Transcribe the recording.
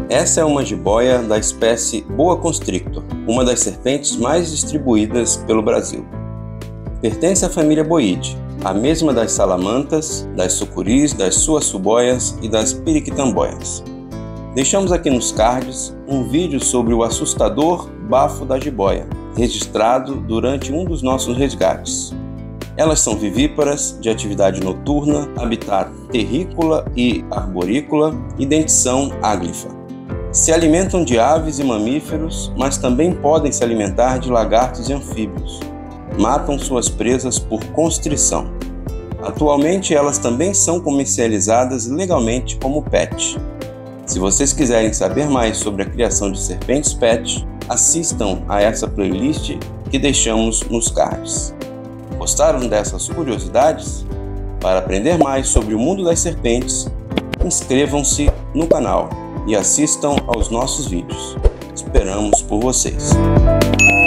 Essa é uma jiboia da espécie Boa Constrictor, uma das serpentes mais distribuídas pelo Brasil. Pertence à família Boiide, a mesma das salamantas, das sucuris, das suaçuboias e das periquitamboias. Deixamos aqui nos cards um vídeo sobre o assustador bafo da jiboia, registrado durante um dos nossos resgates. Elas são vivíparas, de atividade noturna, habitat terrícola e arborícola e dentição áglifa. Se alimentam de aves e mamíferos, mas também podem se alimentar de lagartos e anfíbios. Matam suas presas por constrição. Atualmente elas também são comercializadas legalmente como pet. Se vocês quiserem saber mais sobre a criação de serpentes pet, assistam a essa playlist que deixamos nos cards. Gostaram dessas curiosidades? Para aprender mais sobre o mundo das serpentes, inscrevam-se no canal e assistam aos nossos vídeos. Esperamos por vocês!